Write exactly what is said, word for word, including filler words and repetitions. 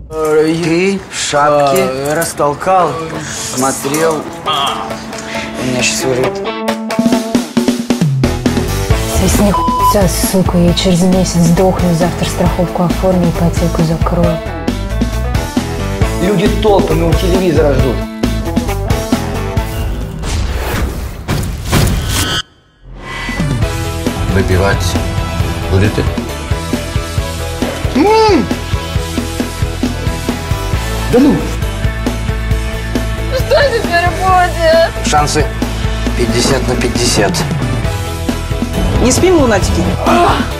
Ты в шапке растолкал, смотрел. У меня сейчас вырвет. Если не хуйся, сука, я через месяц сдохну, завтра страховку оформлю, ипотеку закрою. Люди толпами у телевизора ждут. Выпивать будете? М-м! Да ну! Что теперь будет? Шансы пятьдесят на пятьдесят. Не спим, лунатики? А!